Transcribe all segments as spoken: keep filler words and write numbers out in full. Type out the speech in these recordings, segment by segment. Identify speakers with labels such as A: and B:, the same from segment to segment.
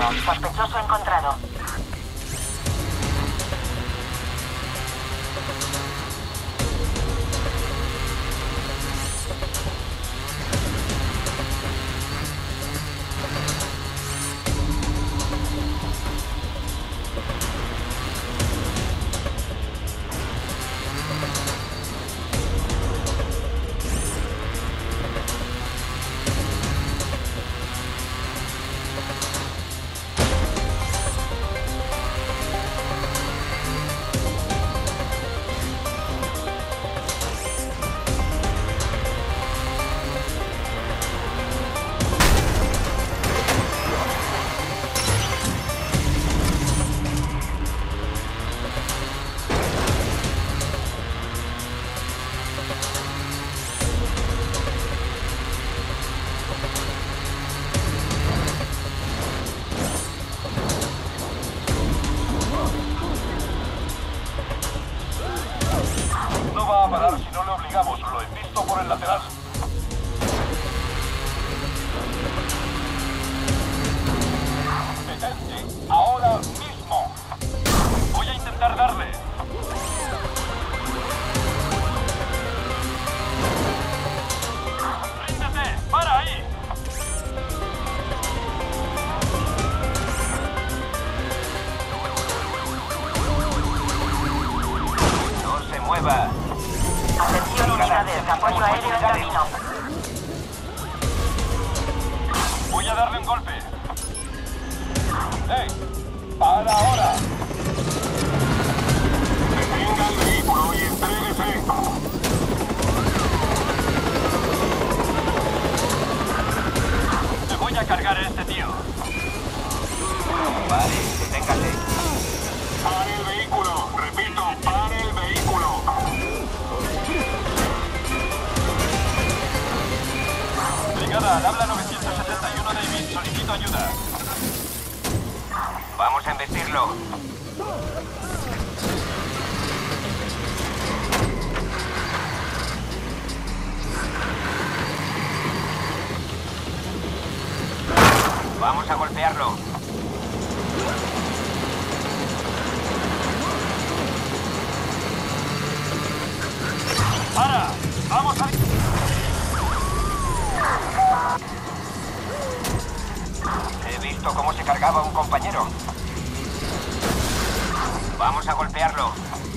A: Sospechoso encontrado. Atención, unidades, apoyo aéreo en camino.
B: Voy a darle un golpe. ¡Hey! ¡Para ahora! Detenga el vehículo y entréguese. Me voy a cargar a este tío.
C: Vale, deténgase.
B: ¡Pare el vehículo! Repito, ¡pare el vehículo! Brigada, al habla novecientos setenta y uno David, solicito ayuda.
C: Vamos a embestirlo. Vamos a golpearlo.
B: ¡Para! ¡Vamos a...
C: He visto cómo se cargaba un compañero. Vamos a golpearlo.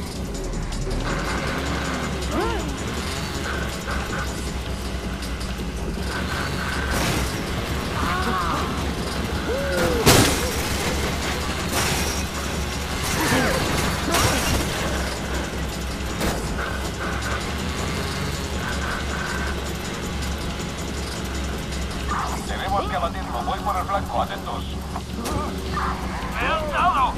B: Tenemos que abatirlo. Voy por el flanco. Atentos. ¡Me han dado!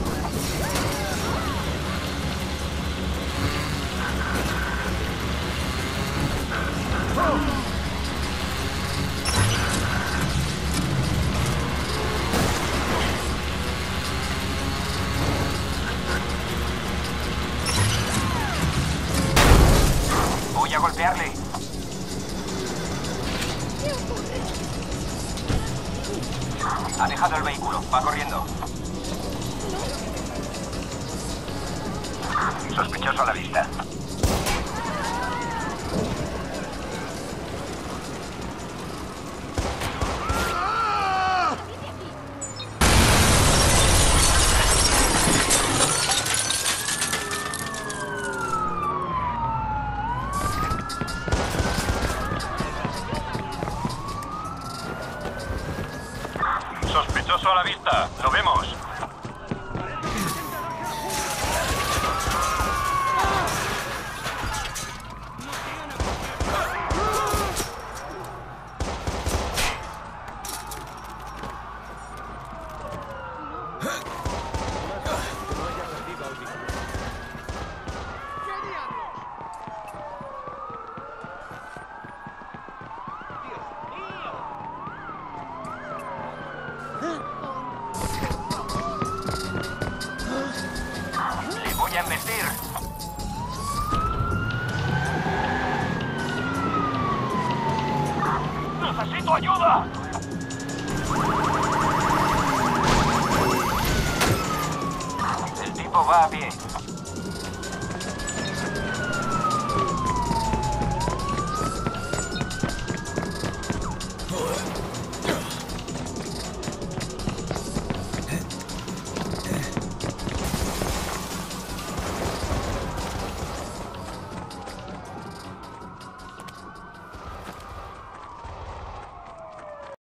C: Voy a golpearle. Ha dejado el vehículo. Va corriendo. Sospechoso a la vista.
B: Sospechoso a la vista. Lo vemos.
C: Le voy a embestir.
B: ¡Necesito ayuda!
C: equipo va a pie.